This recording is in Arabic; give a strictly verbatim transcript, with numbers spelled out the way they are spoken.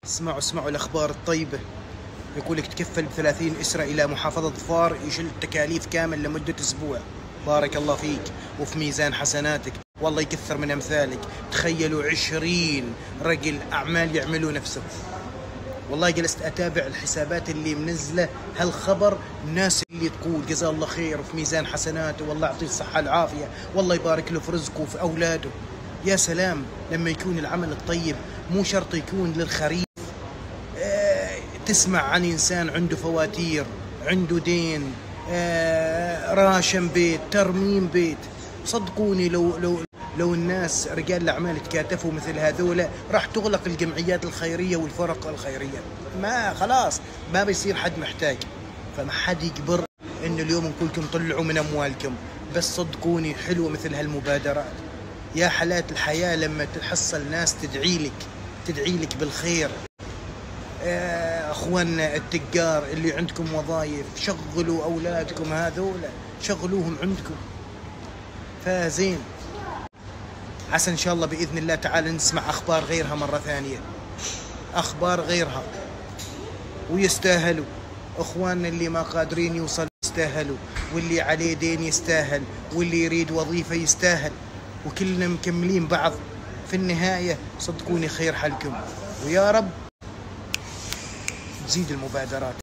اسمعوا اسمعوا الأخبار الطيبة. يقولك تكفل بثلاثين أسرة إلى محافظة ظفار، يشيل التكاليف كامل لمدة أسبوع. بارك الله فيك وفي ميزان حسناتك، والله يكثر من أمثالك. تخيلوا عشرين رجل أعمال يعملوا نفسه. والله جلست أتابع الحسابات اللي منزلة هالخبر، الناس اللي تقول جزاه الله خير وفي ميزان حسناته، والله يعطيه الصحة العافية، والله يبارك له في رزقه وفي أولاده. يا سلام لما يكون العمل الطيب، مو شرط يكون للخريف. آه تسمع عن إنسان عنده فواتير، عنده دين، آه راشم بيت، ترميم بيت. صدقوني لو لو لو الناس رجال الأعمال تكاتفوا مثل هذولا، راح تغلق الجمعيات الخيرية والفرق الخيرية. ما خلاص ما بيصير حد محتاج. فما حد يجبر إنه اليوم نقولكم طلعوا من أموالكم، بس صدقوني حلوة مثل هالمبادرات. يا حالات الحياة لما تحصل ناس تدعي لك تدعي لك بالخير. أخواننا التجار اللي عندكم وظائف، شغلوا أولادكم هذولا، شغلوهم عندكم. فزين، عسى إن شاء الله بإذن الله تعالى نسمع أخبار غيرها مرة ثانية، أخبار غيرها. ويستاهلوا أخواننا اللي ما قادرين يوصلوا، يستاهلوا، واللي عليه دين يستاهل، واللي يريد وظيفة يستاهل، وكلنا مكملين بعض. في النهاية صدقوني خير حالكم، ويا رب تزيد المبادرات.